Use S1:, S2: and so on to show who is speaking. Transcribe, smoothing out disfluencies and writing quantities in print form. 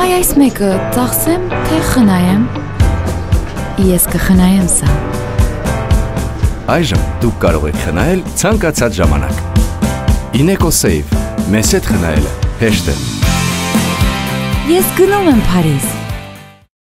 S1: Այ այս մեկը ծախսեմ, թե խնայեմ։ Ես կխնայեմ սա։
S2: Այժմ դուք կարող եք խնայել ցանկացած ժամանակ։ Ineco Save, մեզ հետ խնայելը հեշտ է։
S1: Ես գնում եմ Փարիզ։